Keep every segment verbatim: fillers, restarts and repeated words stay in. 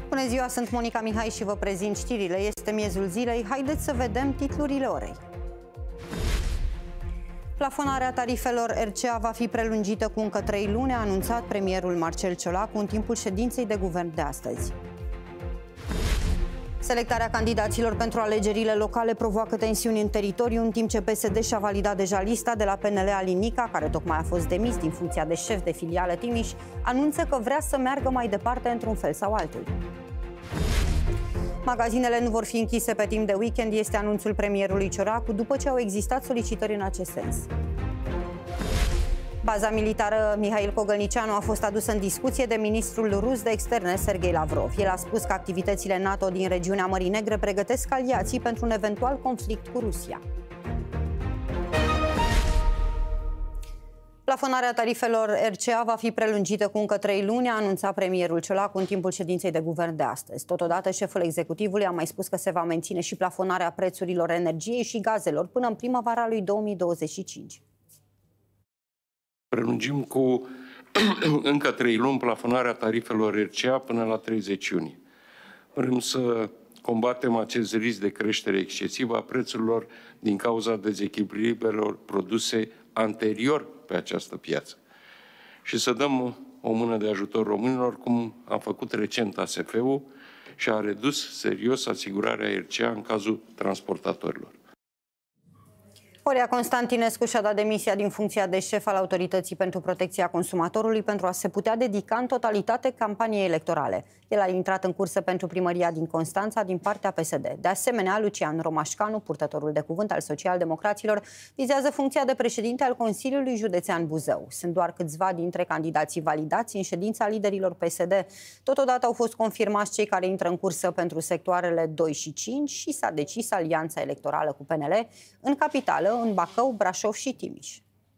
Bună ziua, sunt Monica Mihai și vă prezint știrile. Este miezul zilei. Haideți să vedem titlurile orei. Plafonarea tarifelor R C A va fi prelungită cu încă trei luni, a anunțat premierul Marcel Ciolacu în timpul ședinței de guvern de astăzi. Selectarea candidaților pentru alegerile locale provoacă tensiuni în teritoriu, în timp ce P S D și-a validat deja lista. De la P N L, Alin Nica, care tocmai a fost demis din funcția de șef de filială Timiș, anunță că vrea să meargă mai departe într-un fel sau altul. Magazinele nu vor fi închise pe timp de weekend, este anunțul premierului Ciolacu, după ce au existat solicitări în acest sens. Baza militară Mihail Cogălnicianu a fost adusă în discuție de ministrul rus de externe Sergei Lavrov. El a spus că activitățile NATO din regiunea Mării Negre pregătesc aliații pentru un eventual conflict cu Rusia. Plafonarea tarifelor R C A va fi prelungită cu încă trei luni, a anunțat premierul Ciolacu în timpul ședinței de guvern de astăzi. Totodată, șeful executivului a mai spus că se va menține și plafonarea prețurilor energiei și gazelor până în primăvara lui două mii douăzeci și cinci. Prelungim cu încă trei luni plafonarea tarifelor R C A până la treizeci iunie. Vrem să combatem acest risc de creștere excesivă a prețurilor din cauza dezechilibrelor produse anterior pe această piață și să dăm o mână de ajutor românilor, cum a făcut recent A S F-ul și a redus serios asigurarea R C A în cazul transportatorilor. Horia Constantinescu și-a dat demisia din funcția de șef al Autorității pentru Protecția Consumatorului pentru a se putea dedica în totalitate campaniei electorale. El a intrat în cursă pentru primăria din Constanța din partea P S D. De asemenea, Lucian Romașcanu, purtătorul de cuvânt al socialdemocraților, vizează funcția de președinte al Consiliului Județean Buzău. Sunt doar câțiva dintre candidații validați în ședința liderilor P S D. Totodată au fost confirmați cei care intră în cursă pentru sectoarele doi și cinci și s-a decis alianța electorală cu P N L în capitală, în Bacău, Brașov și Timiș.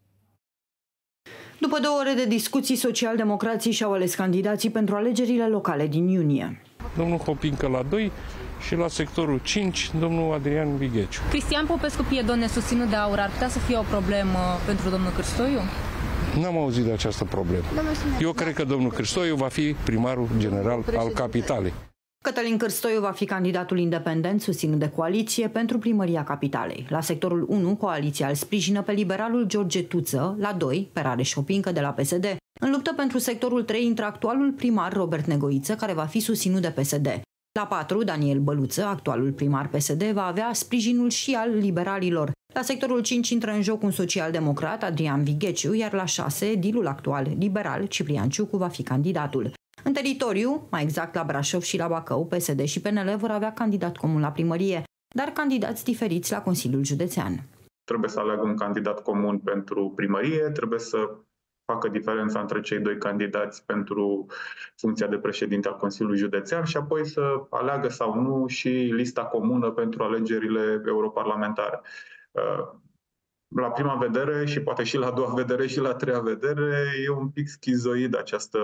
După două ore de discuții, socialdemocrații și-au ales candidații pentru alegerile locale din iunie. Domnul Hopincă la doi și la sectorul cinci, domnul Adrian Vigheciu. Cristian Popescu Piedon, nesusținut de AUR, ar putea să fie o problemă pentru domnul Cârstoiu? N-am auzit de această problemă. Eu cred că domnul Cârstoiu va fi primarul general al capitalei. Cătălin Cârstoiu va fi candidatul independent susținut de coaliție pentru primăria capitalei. La sectorul unu, coaliția îl sprijină pe liberalul George Tuță, la doi, pe Rareș Hopincă de la P S D. În luptă pentru sectorul trei intră actualul primar Robert Negoiță, care va fi susținut de P S D. La patru, Daniel Băluță, actualul primar P S D, va avea sprijinul și al liberalilor. La sectorul cinci intră în joc un social-democrat, Adrian Vigheciu, iar la șase, edilul actual liberal, Ciprian Ciucu, va fi candidatul. În teritoriu, mai exact la Brașov și la Bacău, P S D și P N L vor avea candidat comun la primărie, dar candidați diferiți la Consiliul Județean. Trebuie să aleagă un candidat comun pentru primărie, trebuie să facă diferența între cei doi candidați pentru funcția de președinte al Consiliului Județean și apoi să aleagă sau nu și lista comună pentru alegerile europarlamentare. La prima vedere și poate și la a doua vedere și la a treia vedere e un pic schizoid această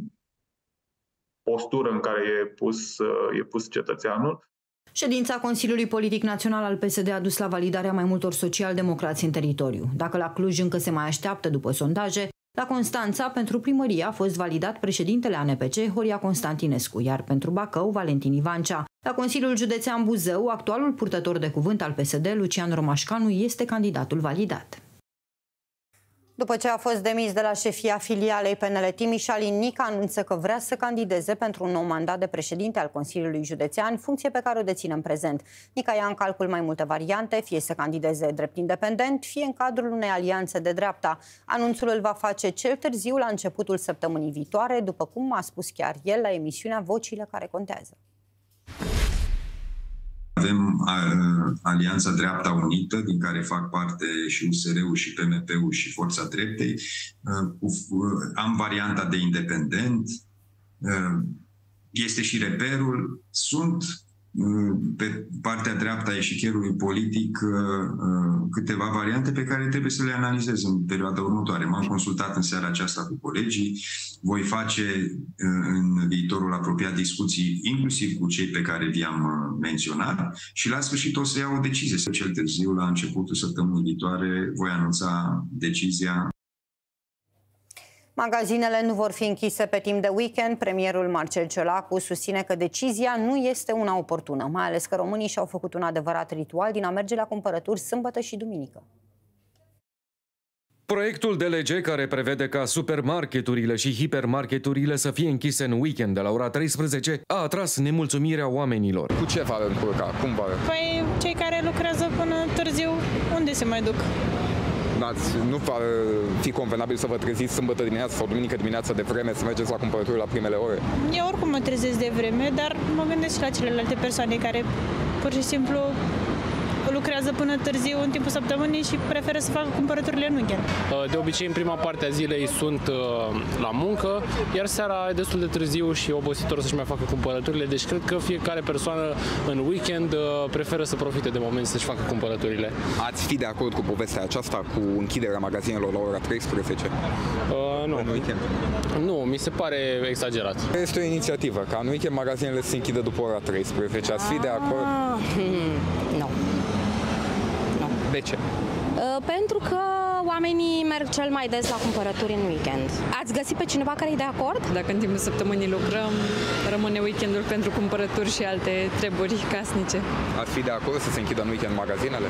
postură în care e pus, e pus cetățeanul. Ședința Consiliului Politic Național al P S D a dus la validarea mai multor socialdemocrați în teritoriu. Dacă la Cluj încă se mai așteaptă după sondaje, la Constanța, pentru primărie, a fost validat președintele A N P C, Horia Constantinescu, iar pentru Bacău, Valentin Ivancea. La Consiliul Județean Buzău, actualul purtător de cuvânt al P S D, Lucian Romașcanu, este candidatul validat. După ce a fost demis de la șefia filialei P N L Timiș, Alin Nica anunță că vrea să candideze pentru un nou mandat de președinte al Consiliului Județean, funcție pe care o deține în prezent. Nica ia în calcul mai multe variante, fie să candideze drept independent, fie în cadrul unei alianțe de dreapta. Anunțul îl va face cel târziu la începutul săptămânii viitoare, după cum a spus chiar el la emisiunea Vocile care contează. Avem Alianța Dreapta Unită, din care fac parte și U S R-ul și P M P-ul și Forța Dreptei. Am varianta de independent. Este și Reperul. Sunt pe partea dreaptă a eșichierului politic câteva variante pe care trebuie să le analizez în perioada următoare. M-am consultat în seara aceasta cu colegii, voi face în viitorul apropiat discuții inclusiv cu cei pe care vi-am menționat și la sfârșit o să iau o decizie. Cel târziu, la începutul săptămânii viitoare, voi anunța decizia. Magazinele nu vor fi închise pe timp de weekend. Premierul Marcel Ciolacu susține că decizia nu este una oportună, mai ales că românii și-au făcut un adevărat ritual din a merge la cumpărături sâmbătă și duminică. Proiectul de lege care prevede ca supermarketurile și hipermarketurile să fie închise în weekend de la ora treisprezece a atras nemulțumirea oamenilor. Cu ce va încurca? Cum va? Păi cei care lucrează până târziu, unde se mai duc? Nu va fi convenabil să vă treziți sâmbătă dimineața sau duminică dimineața de vreme să mergeți la cumpărături la primele ore? Eu oricum mă trezesc de vreme, dar mă gândesc și la celelalte persoane care pur și simplu lucrează până târziu în timpul săptămânii și preferă să facă cumpărăturile în weekend. De obicei, în prima parte a zilei sunt la muncă, iar seara e destul de târziu și obositor să-și mai facă cumpărăturile, deci cred că fiecare persoană în weekend preferă să profite de moment să-și facă cumpărăturile. Ați fi de acord cu povestea aceasta, cu închiderea magazinelor la ora treisprezece? Uh, nu. În weekend? Nu, mi se pare exagerat. Este o inițiativă, ca în weekend magazinele se închidă după ora treisprezece. Ați fi de acord? Nu. No. De ce? Uh, pentru că oamenii merg cel mai des la cumpărături în weekend. Ați găsit pe cineva care e de acord? Dacă în timpul săptămânii lucrăm, rămâne weekendul pentru cumpărături și alte treburi casnice. Ați fi de acord să se închidă în weekend magazinele?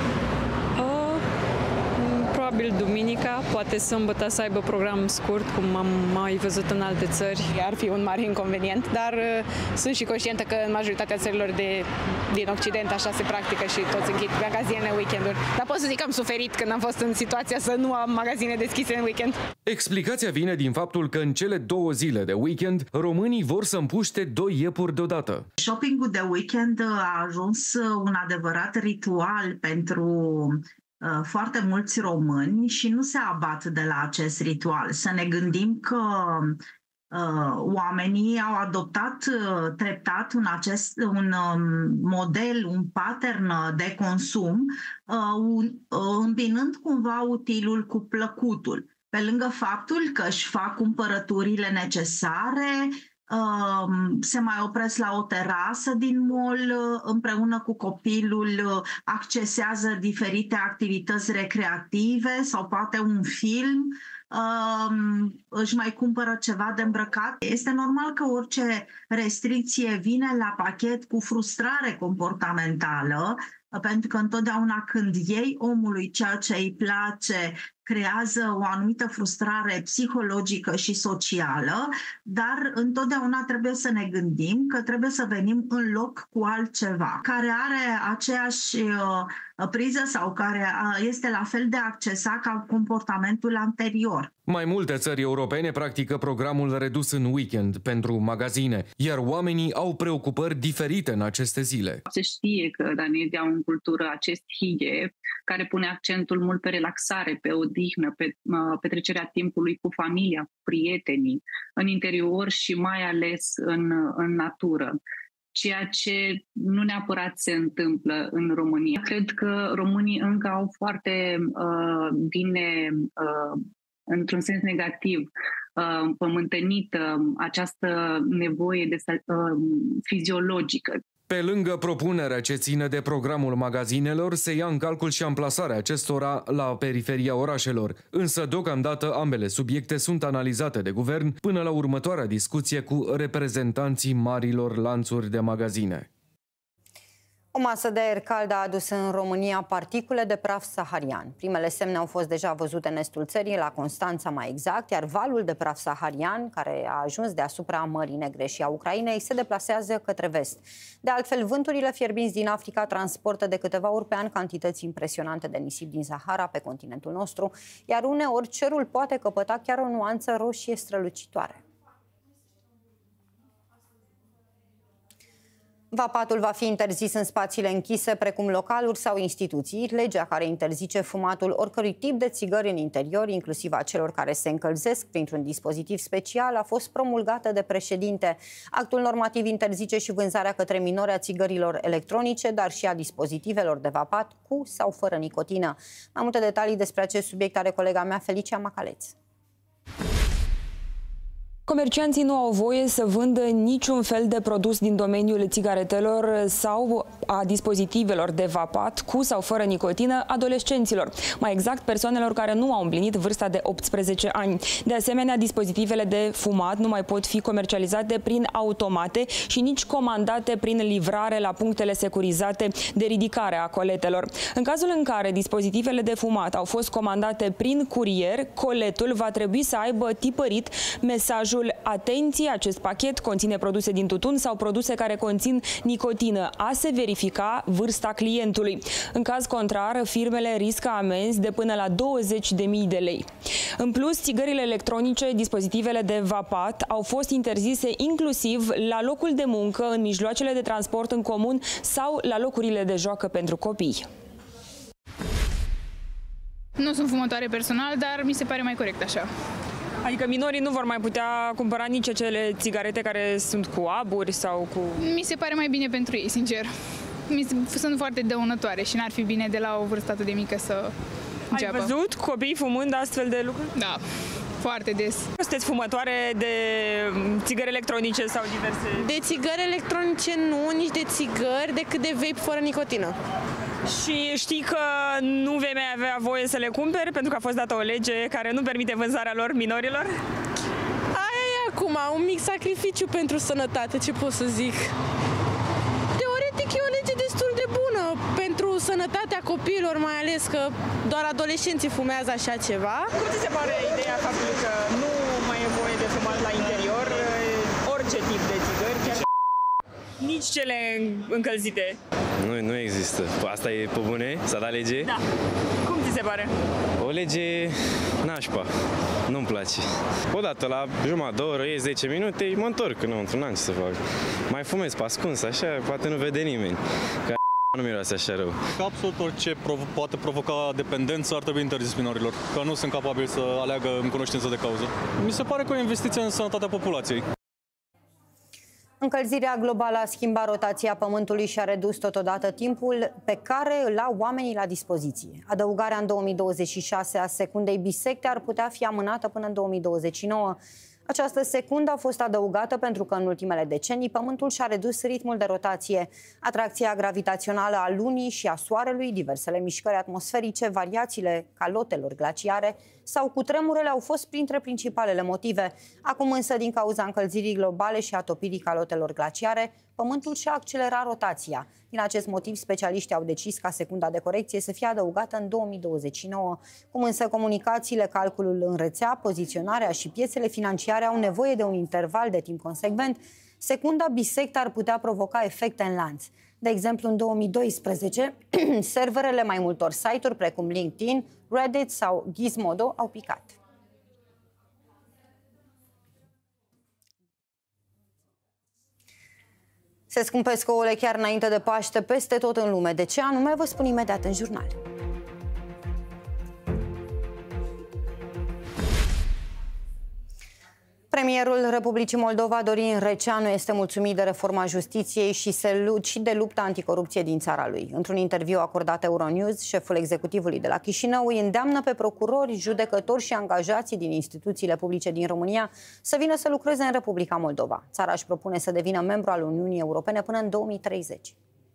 Uh, probabil duminica, poate sâmbătă să aibă program scurt, cum am mai văzut în alte țări. Ar fi un mare inconvenient, dar uh, sunt și conștientă că în majoritatea țărilor de, din Occident așa se practică și toți închid magazinele în weekenduri. Dar pot să zic că am suferit când am fost în situația să nu am magazine deschise în weekend. Explicația vine din faptul că în cele două zile de weekend, românii vor să împuște doi iepuri deodată. Shopping-ul de weekend a ajuns un adevărat ritual pentru foarte mulți români și nu se abat de la acest ritual. Să ne gândim că uh, oamenii au adoptat uh, treptat un, acest, un um, model, un pattern de consum, uh, un, uh, îmbinând cumva utilul cu plăcutul. Pe lângă faptul că își fac cumpărăturile necesare, se mai opresc la o terasă din mall împreună cu copilul, accesează diferite activități recreative sau poate un film, își mai cumpără ceva de îmbrăcat. Este normal că orice restricție vine la pachet cu frustrare comportamentală, pentru că întotdeauna când iei omului ceea ce îi place, creează o anumită frustrare psihologică și socială, dar întotdeauna trebuie să ne gândim că trebuie să venim în loc cu altceva care are aceeași uh, priză sau care uh, este la fel de accesat ca comportamentul anterior. Mai multe țări europene practică programul redus în weekend pentru magazine, iar oamenii au preocupări diferite în aceste zile. Se știe că danezii au în cultură acest hygge care pune accentul mult pe relaxare, pe odihnă, pe uh, petrecerea timpului cu familia, cu prietenii, în interior și mai ales în, în natură. Ceea ce nu neapărat se întâmplă în România. Cred că românii încă au foarte uh, bine, uh, într-un sens negativ, uh, împământenită această nevoie de, uh, fiziologică. Pe lângă propunerea ce ține de programul magazinelor, se ia în calcul și amplasarea acestora la periferia orașelor. Însă, deocamdată, ambele subiecte sunt analizate de guvern până la următoarea discuție cu reprezentanții marilor lanțuri de magazine. O masă de aer cald a adus în România particule de praf saharian. Primele semne au fost deja văzute în estul țării, la Constanța mai exact, iar valul de praf saharian, care a ajuns deasupra Mării Negre și a Ucrainei, se deplasează către vest. De altfel, vânturile fierbinți din Africa transportă de câteva ori pe an cantități impresionante de nisip din Sahara pe continentul nostru, iar uneori cerul poate căpăta chiar o nuanță roșie strălucitoare. Vapatul va fi interzis în spațiile închise, precum localuri sau instituții. Legea care interzice fumatul oricărui tip de țigări în interior, inclusiv a celor care se încălzesc printr-un dispozitiv special, a fost promulgată de președinte. Actul normativ interzice și vânzarea către minori a țigărilor electronice, dar și a dispozitivelor de vapat cu sau fără nicotină. Mai multe detalii despre acest subiect are colega mea, Felicia Macaleț. Comercianții nu au voie să vândă niciun fel de produs din domeniul țigaretelor sau a dispozitivelor de vapat cu sau fără nicotină adolescenților, mai exact persoanelor care nu au împlinit vârsta de optsprezece ani. De asemenea, dispozitivele de fumat nu mai pot fi comercializate prin automate și nici comandate prin livrare la punctele securizate de ridicare a coletelor. În cazul în care dispozitivele de fumat au fost comandate prin curier, coletul va trebui să aibă tipărit mesajul: atenție, acest pachet conține produse din tutun sau produse care conțin nicotină. A se verifica vârsta clientului. În caz contrar, firmele riscă amenzi de până la douăzeci de mii de lei. În plus, țigările electronice, dispozitivele de vapat au fost interzise inclusiv la locul de muncă, în mijloacele de transport în comun sau la locurile de joacă pentru copii. Nu sunt fumătoare personal, dar mi se pare mai corect așa. Adică minorii nu vor mai putea cumpăra nici acele țigarete care sunt cu aburi sau cu... Mi se pare mai bine pentru ei, sincer. Mi sunt foarte dăunătoare și n-ar fi bine de la o vârstă atât de mică să înceapă. Ai văzut copii fumând astfel de lucruri? Da, foarte des. Sunteți fumătoare de țigări electronice sau diverse? De țigări electronice nu, nici de țigări, decât de vape fără nicotină. Și știi că nu vei mai avea voie să le cumperi pentru că a fost dată o lege care nu permite vânzarea lor minorilor? Aia e acum, un mic sacrificiu pentru sănătate, ce pot să zic. Teoretic e o lege destul de bună pentru sănătatea copiilor, mai ales că doar adolescenții fumează așa ceva. Cum ți se pare ideea faptului că nu mai e voie de fumat la interior orice tip de țigări, chiar nici cele încălzite? Nu, nu există. Asta e pe bune? S-a dat lege? Da. Cum ți se pare? O lege nașpa. Nu-mi place. Odată la jumătate de oră, ies zece minute, mă întorc înăuntru, n-am ce să fac. Mai fumez pe ascuns, așa, poate nu vede nimeni. Că nu miroase așa rău. Absolut orice prov- poate provoca dependență ar trebui interzis minorilor, că nu sunt capabili să aleagă în cunoștință de cauză. Mi se pare că o investiție în sănătatea populației. Încălzirea globală a schimbat rotația Pământului și a redus totodată timpul pe care îl au oamenii la dispoziție. Adăugarea în două mii douăzeci și șase a secundei bisecte ar putea fi amânată până în două mii douăzeci și nouă. Această secundă a fost adăugată pentru că în ultimele decenii Pământul și-a redus ritmul de rotație. Atracția gravitațională a Lunii și a Soarelui, diversele mișcări atmosferice, variațiile calotelor glaciare sau cutremurele au fost printre principalele motive. Acum însă, din cauza încălzirii globale și a topirii calotelor glaciare, Pământul și-a accelerat rotația. Din acest motiv, specialiștii au decis ca secunda de corecție să fie adăugată în două mii douăzeci și nouă. Cum însă comunicațiile, calculul în rețea, poziționarea și piețele financiare au nevoie de un interval de timp consecvent, secunda bisectă ar putea provoca efecte în lanț. De exemplu, în două mii doisprezece, serverele mai multor site-uri precum LinkedIn, Reddit sau Gizmodo au picat. Se scumpesc ouăle chiar înainte de Paște peste tot în lume. De ce anume, vă spun imediat în jurnal. Premierul Republicii Moldova, Dorin Receanu, este mulțumit de reforma justiției și, se, și de lupta anticorupție din țara lui. Într-un interviu acordat Euronews, șeful executivului de la Chișinău îi îndeamnă pe procurori, judecători și angajații din instituțiile publice din România să vină să lucreze în Republica Moldova. Țara își propune să devină membru al Uniunii Europene până în două mii treizeci.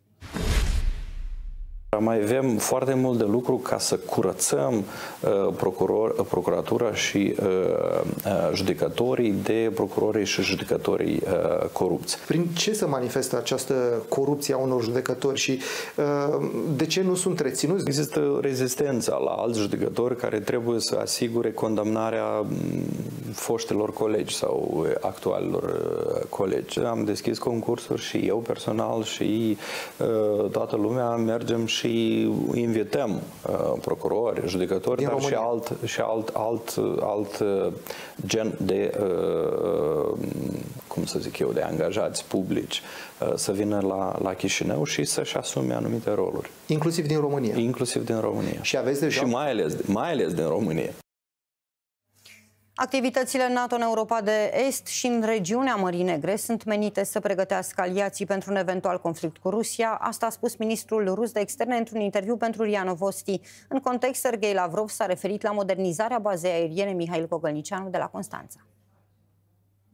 Mai avem foarte mult de lucru ca să curățăm uh, procuror, procuratura și uh, uh, judecătorii de procurorii și judecătorii uh, corupți. Prin ce se manifestă această corupție a unor judecători și uh, de ce nu sunt reținuți? Există rezistența la alți judecători care trebuie să asigure condamnarea foștilor colegi sau actualilor colegi. Am deschis concursuri și eu personal și uh, toată lumea mergem și și invităm uh, procurori, judecători, din dar România. și alt, și alt, alt, alt uh, gen de, uh, cum să zic eu, de angajați publici uh, să vină la, la Chișinău și să-și asume anumite roluri. Inclusiv din România? Inclusiv din România. Și aveți deja... Și mai ales, mai ales din România. Activitățile NATO în Europa de Est și în regiunea Mării Negre sunt menite să pregătească aliații pentru un eventual conflict cu Rusia. Asta a spus ministrul rus de externe într-un interviu pentru R I A Novosti. În context, Sergei Lavrov s-a referit la modernizarea bazei aeriene Mihail Gogălnicianu de la Constanța.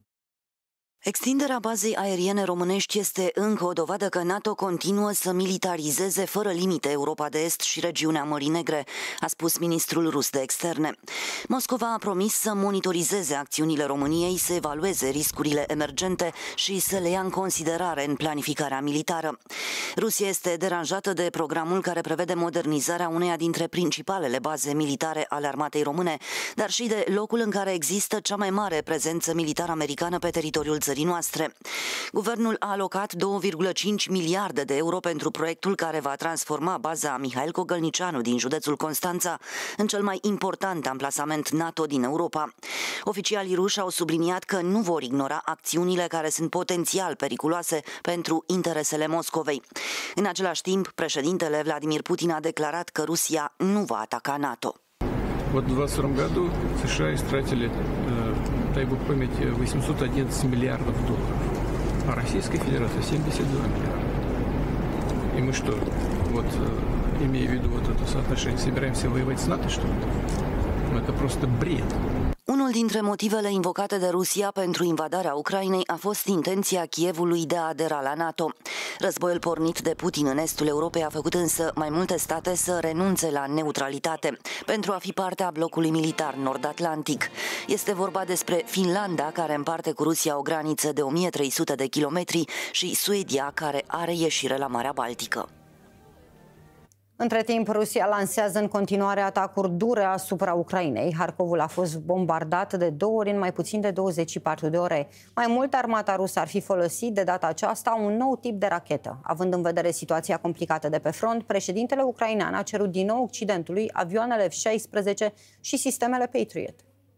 Extinderea bazei aeriene românești este încă o dovadă că NATO continuă să militarizeze fără limite Europa de Est și regiunea Mării Negre, a spus ministrul rus de externe. Moscova a promis să monitorizeze acțiunile României, să evalueze riscurile emergente și să le ia în considerare în planificarea militară. Rusia este deranjată de programul care prevede modernizarea uneia dintre principalele baze militare ale armatei române, dar și de locul în care există cea mai mare prezență militară americană pe teritoriul țării noastre. Guvernul a alocat două virgulă cinci miliarde de euro pentru proiectul care va transforma baza Mihail Cogălnicianu din județul Constanța în cel mai important amplasament NATO din Europa. Oficialii ruși au subliniat că nu vor ignora acțiunile care sunt potențial periculoase pentru interesele Moscovei. În același timp, președintele Vladimir Putin a declarat că Rusia nu va ataca NATO. Вот в двадцать втором году США истратили, дай бог памяти, восемьсот одиннадцать миллиардов долларов, а Российская Федерация семьдесят два миллиарда. И мы что, вот имея в виду вот это соотношение, собираемся воевать с НАТО, что ли? Ну это просто бред. Unul dintre motivele invocate de Rusia pentru invadarea Ucrainei a fost intenția Kievului de a adera la NATO. Războiul pornit de Putin în estul Europei a făcut însă mai multe state să renunțe la neutralitate pentru a fi parte a blocului militar nord-atlantic. Este vorba despre Finlanda, care împarte cu Rusia o graniță de o mie trei sute de kilometri, și Suedia, care are ieșire la Marea Baltică. Între timp, Rusia lansează în continuare atacuri dure asupra Ucrainei. Harkovul a fost bombardat de două ori în mai puțin de douăzeci și patru de ore. Mai mult, armata rusă ar fi folosit de data aceasta un nou tip de rachetă. Având în vedere situația complicată de pe front, președintele ucrainean a cerut din nou Occidentului avioanele F șaisprezece și sistemele Patriot.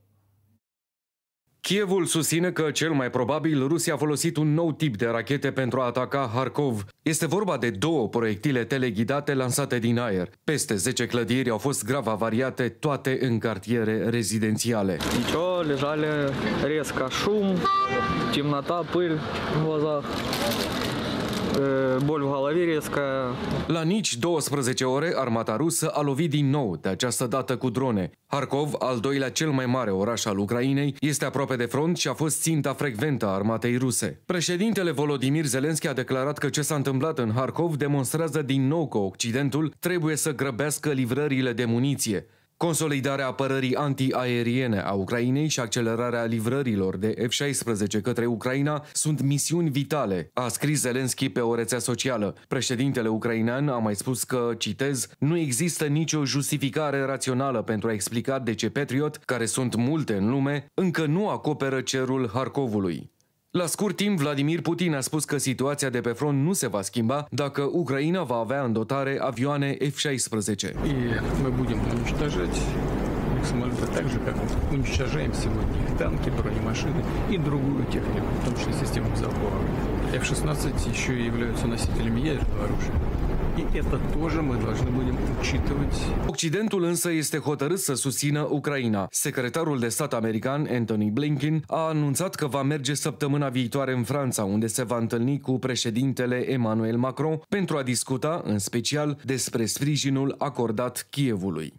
Kievul susține că, cel mai probabil, Rusia a folosit un nou tip de rachete pentru a ataca Harkov. Este vorba de două proiectile teleghidate lansate din aer. Peste zece clădiri au fost grav avariate, toate în cartiere rezidențiale. Ничего, лежали резко шум, темнота, пыль в глазах. Боль в голове резкая. La nici douăsprezece ore, armata rusă a lovit din nou, de această dată cu drone. Harkov, al doilea cel mai mare oraș al Ucrainei, este aproape de front și a fost ținta frecventă a armatei ruse. Președintele Volodymyr Zelensky a declarat că ce s-a întâmplat în Harkov demonstrează din nou că Occidentul trebuie să grăbească livrările de muniție. Consolidarea apărării antiaeriene a Ucrainei și accelerarea livrărilor de F șaisprezece către Ucraina sunt misiuni vitale, a scris Zelensky pe o rețea socială. Președintele ucrainean a mai spus că, citez, nu există nicio justificare rațională pentru a explica de ce Patriot, care sunt multe în lume, încă nu acoperă cerul Harkovului. La scurt timp, Vladimir Putin a spus că situația de pe front nu se va schimba dacă Ucraina va avea în dotare avioane F șaisprezece. И мы будем уничтожать их самолеты так же, как уничтожаем сегодня их танки, бронемашины и другую технику, в том числе систему залпового оружия. F шестнадцать еще и являются носителями ядерного оружия. И это тоже мы должны будем учитывать. Occidentul însă este hotărât să susțină Ucraina. Secretarul de stat american Antony Blinken a anunțat că va merge săptămâna viitoare în Franța, unde se va întâlni cu președintele Emmanuel Macron pentru a discuta, în special, despre sprijinul acordat Kievului.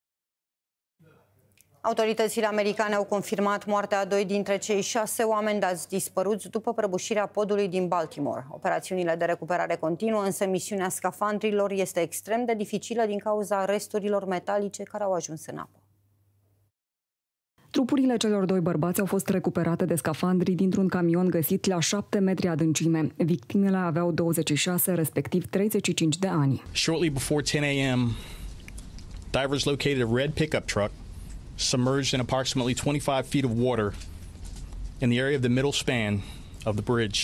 Autoritățile americane au confirmat moartea a doi dintre cei șase oameni dați dispăruți după prăbușirea podului din Baltimore. Operațiunile de recuperare continuă, însă misiunea scafandrilor este extrem de dificilă din cauza resturilor metalice care au ajuns în apă. Trupurile celor doi bărbați au fost recuperate de scafandri dintr-un camion găsit la șapte metri adâncime. Victimele aveau douăzeci și șase, respectiv treizeci și cinci de ani. Shortly before ten a m, divers located a red pickup truck submerged in approximately twenty-five feet of water in the area of the middle span of the bridge.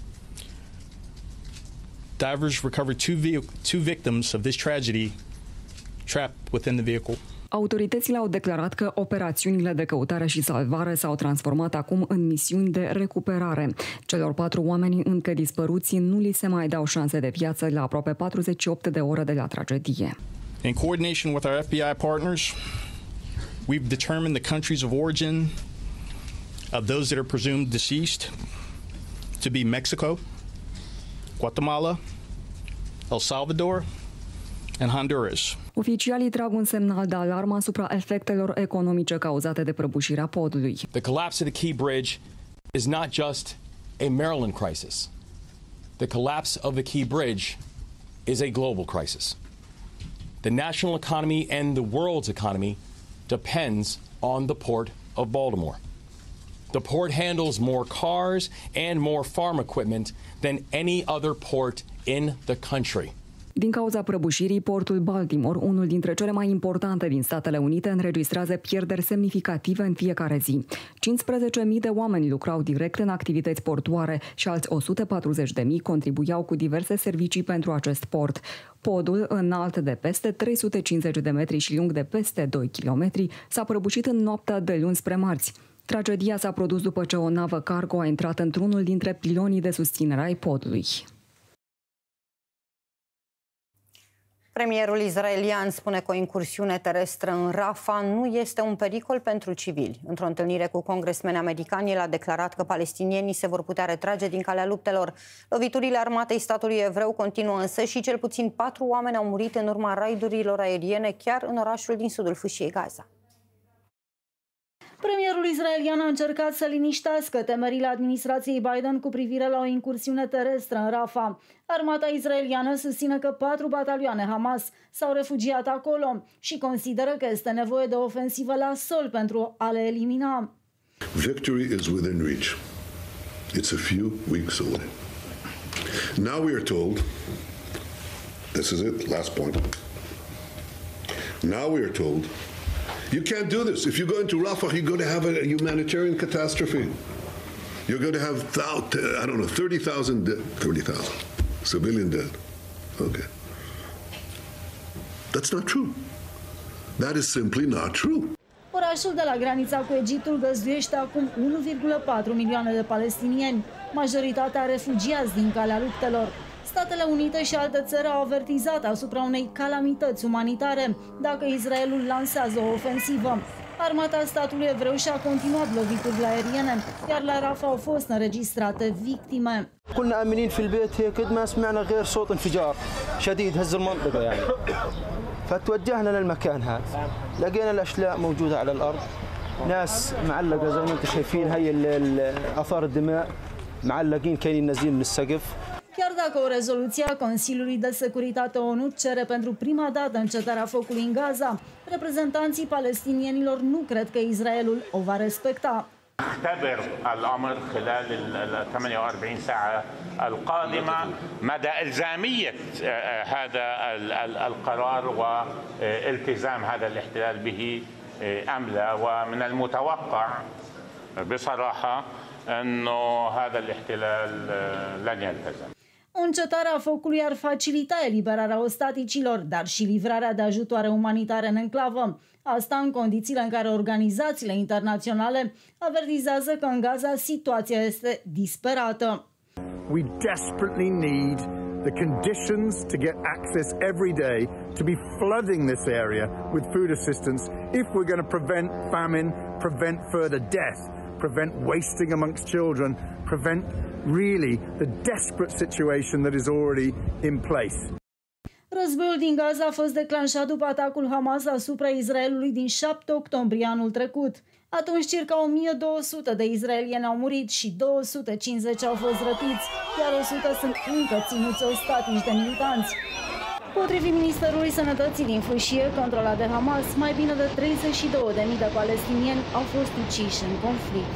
Divers recovered two, two victims of this tragedy trapped within the vehicle. Autoritățile au declarat că operațiunile de căutare și salvare s-au transformat acum în misiuni de recuperare. Celor patru oameni încă dispăruți nu li se mai dau șanse de viață la aproape patruzeci și opt de ore de la tragedie. In coordination with our F B I partners, we've determined the countries of origin of those that are presumed deceased to be Mexico, Guatemala, El Salvador and Honduras. Oficialii trag un semnal de alarmă asupra efectelor economice cauzate de prăbușirea podului. The collapse of the Key Bridge is not just a Maryland crisis. The collapse of the Key Bridge is a global crisis. The national economy and the world's economy depends on the Port of Baltimore. The port handles more cars and more farm equipment than any other port in the country. Din cauza prăbușirii, portul Baltimore, unul dintre cele mai importante din Statele Unite, înregistrează pierderi semnificative în fiecare zi. cincisprezece mii de oameni lucrau direct în activități portoare și alți o sută patruzeci de mii contribuiau cu diverse servicii pentru acest port. Podul, înalt de peste trei sute cincizeci de metri și lung de peste doi kilometri, s-a prăbușit în noaptea de luni spre marți. Tragedia s-a produs după ce o navă cargo a intrat într-unul dintre pilonii de susținere ai podului. Premierul israelian spune că o incursiune terestră în Rafah nu este un pericol pentru civili. Într-o întâlnire cu congresmeni americani, el a declarat că palestinienii se vor putea retrage din calea luptelor. Loviturile armatei statului evreu continuă însă și cel puțin patru oameni au murit în urma raidurilor aeriene chiar în orașul din sudul fâșiei Gaza. Premierul israelian a încercat să liniștească temerile administrației Biden cu privire la o incursiune terestră în Rafah. Armata israeliană susține că patru batalioane Hamas s-au refugiat acolo și consideră că este nevoie de o ofensivă la sol pentru a le elimina. Victory is within reach. It's a few weeks away. Now we are told, this is it, last point. Now we are told you can't do this. If you go into Rafah, you're going to have a humanitarian catastrophe. You're going to have, I don't know, thirty thousand dead. thirty thousand. Civilian dead. Okay. That's not true. That is simply not true. Orașul de la granița cu Egiptul găzduiește acum unu virgulă patru milioane de palestinieni, majoritatea refugiați din calea luptelor. Statele Unite și alte țări au avertizat asupra unei calamități umanitare dacă Israelul lansează o ofensivă. Armata statului evreu și-a continuat loviturile aeriene, iar la Rafah au fost înregistrate victime. كنا آمنين في البيت هيك ما سمعنا غير صوت انفجار شديد هز المنطقة يعني فتوجهنا للمكان هذا لقينا الأشلاء موجودة على الأرض ناس معلقة زي ما انتم شايفين هي آثار الدماء معلقين كاينين نازلين من السقف. Chiar dacă o rezoluție a Consiliului de Securitate ONU cere pentru prima dată încetarea focului în Gaza, reprezentanții palestinienilor nu cred că Israelul o va respecta. اختبر الأمر خلال ال ثمانية وأربعين ساعة القادمة مدى إلزامية هذا القرار والتزام هذا الاحتلال به أم لا ومن المتوقع بصراحة أنه هذا الاحتلال لن يلتزم. O încetare a focului ar facilita eliberarea ostaticilor, dar și livrarea de ajutoare umanitare în enclavă. Asta în condițiile în care organizațiile internaționale avertizează că în Gaza situația este disperată. We desperately need the conditions to get access every day to be flooding this area with food assistance if we're going to prevent famine, prevent further death, prevent wasting amongst children, prevent really the desperate situation that is already in place. Războiul din Gaza a fost declanșat după atacul Hamas asupra Israelului din șapte octombrie anul trecut. Atunci circa o mie două sute de israelieni au murit și două sute cincizeci au fost răpiți, iar o sută sunt încă ținuți ostatici de militanți. Potrivit Ministerului Sănătății din fâșie, controlat de Hamas, mai bine de treizeci și două de mii de palestinieni au fost uciși în conflict.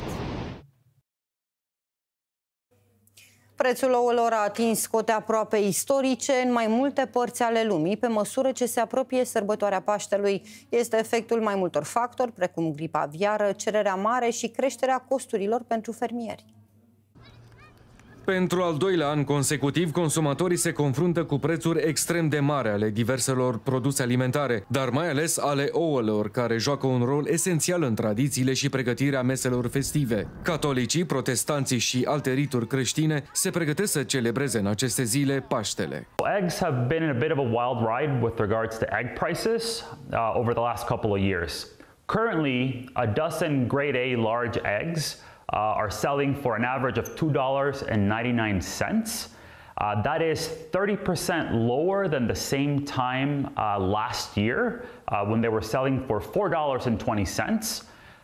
Prețul ouălor a atins cote aproape istorice în mai multe părți ale lumii, pe măsură ce se apropie sărbătoarea Paștelui. Este efectul mai multor factori, precum gripa aviară, cererea mare și creșterea costurilor pentru fermieri. Pentru al doilea an consecutiv, consumatorii se confruntă cu prețuri extrem de mari ale diverselor produse alimentare, dar mai ales ale ouălor, care joacă un rol esențial în tradițiile și pregătirea meselor festive. Catolicii, protestanții și alte rituri creștine se pregătesc să celebreze în aceste zile Paștele. Eggs have been in a bit of a wild ride with regards to egg prices uh, over the last couple of years. Currently, a dozen grade A large eggs Uh, are selling for an average of two dollars and ninety-nine cents. Uh, that is thirty percent lower than the same time uh, last year uh, when they were selling for four dollars and twenty cents.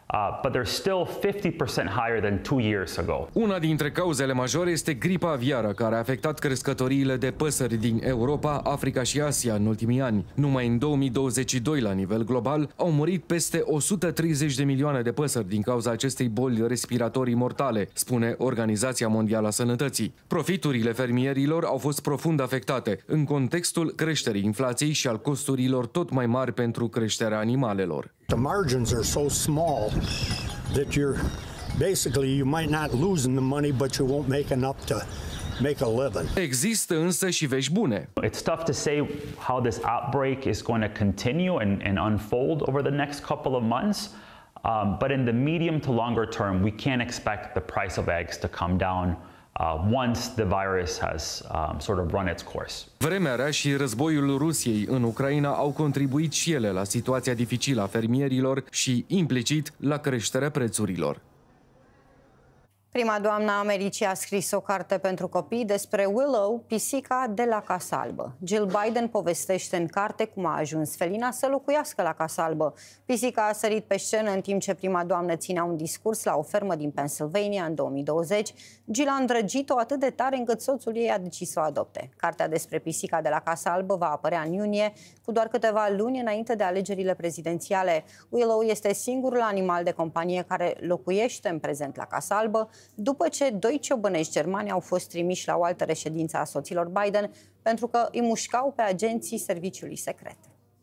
Uh, but they're still fifty percent higher than two years ago. Una dintre cauzele majore este gripa aviară, care a afectat crescătoriile de păsări din Europa, Africa și Asia în ultimii ani. Numai în două mii douăzeci și doi, la nivel global, au murit peste o sută treizeci de milioane de păsări din cauza acestei boli respiratorii mortale, spune Organizația Mondială a Sănătății. Profiturile fermierilor au fost profund afectate, în contextul creșterii inflației și al costurilor tot mai mari pentru creșterea animalelor. The margins are so small that you're basically you might not lose the money, but you won't make enough to make a living. Există însă și vești bune. It's tough to say how this outbreak is going to continue and, and unfold over the next couple of months. Um, but in the medium to longer term, we can't expect the price of eggs to come down Uh, once the virus has um, sort of run its course. Vremea rea și războiul Rusiei în Ucraina au contribuit și ele la situația dificilă a fermierilor și, implicit, la creșterea prețurilor. Prima doamnă a Americii a scris o carte pentru copii despre Willow, pisica de la Casa Albă. Jill Biden povestește în carte cum a ajuns felina să locuiască la Casa Albă. Pisica a sărit pe scenă în timp ce prima doamnă ținea un discurs la o fermă din Pennsylvania în două mii douăzeci. Jill a îndrăgit-o atât de tare încât soțul ei a decis să o adopte. Cartea despre pisica de la Casa Albă va apărea în iunie, cu doar câteva luni înainte de alegerile prezidențiale. Willow este singurul animal de companie care locuiește în prezent la Casa Albă, după ce doi ciobănești germani au fost trimiși la o altă reședință a soților Biden pentru că îi mușcau pe agenții serviciului secret.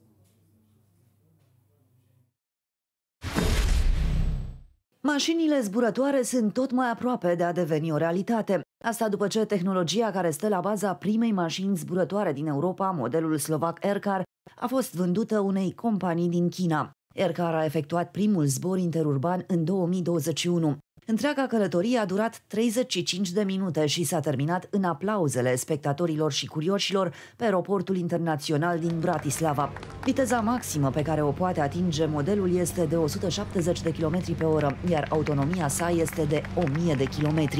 Mașinile zburătoare sunt tot mai aproape de a deveni o realitate. Asta după ce tehnologia care stă la baza primei mașini zburătoare din Europa, modelul slovac Aircar, a fost vândută unei companii din China. Aircar a efectuat primul zbor interurban în două mii douăzeci și unu. Întreaga călătorie a durat treizeci și cinci de minute și s-a terminat în aplauzele spectatorilor și curioșilor pe aeroportul internațional din Bratislava. Viteza maximă pe care o poate atinge modelul este de o sută șaptezeci de kilometri pe oră, iar autonomia sa este de o mie de kilometri.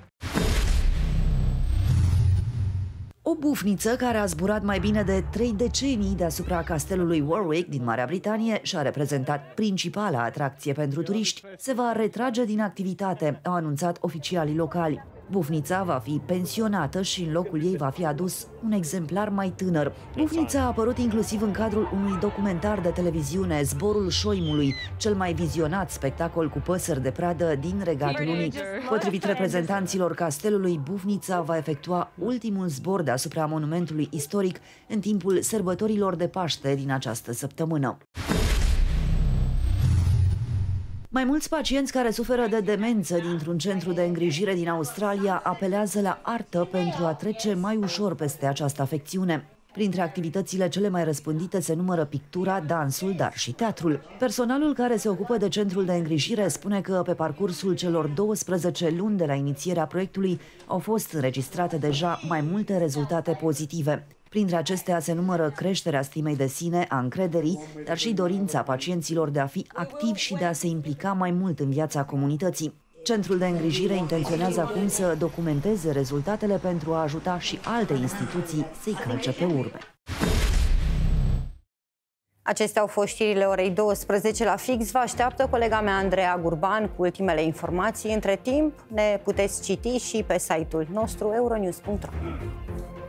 O bufniță care a zburat mai bine de trei decenii deasupra castelului Warwick din Marea Britanie și a reprezentat principala atracție pentru turiști, se va retrage din activitate, au anunțat oficialii locali. Bufnița va fi pensionată și în locul ei va fi adus un exemplar mai tânăr. Bufnița a apărut inclusiv în cadrul unui documentar de televiziune, Zborul șoimului, cel mai vizionat spectacol cu păsări de pradă din Regatul Unit. Potrivit reprezentanților castelului, Bufnița va efectua ultimul zbor deasupra monumentului istoric în timpul sărbătorilor de Paște din această săptămână. Mai mulți pacienți care suferă de demență dintr-un centru de îngrijire din Australia apelează la artă pentru a trece mai ușor peste această afecțiune. Printre activitățile cele mai răspândite se numără pictura, dansul, dar și teatrul. Personalul care se ocupă de centrul de îngrijire spune că pe parcursul celor douăsprezece luni de la inițierea proiectului au fost înregistrate deja mai multe rezultate pozitive. Printre acestea se numără creșterea stimei de sine, a încrederii, dar și dorința pacienților de a fi activi și de a se implica mai mult în viața comunității. Centrul de îngrijire intenționează acum să documenteze rezultatele pentru a ajuta și alte instituții să-i calce pe urme. Acestea au fost știrile orei douăsprezece la fix. Vă așteaptă colega mea Andreea Gurban cu ultimele informații. Între timp ne puteți citi și pe site-ul nostru euronews punct ro.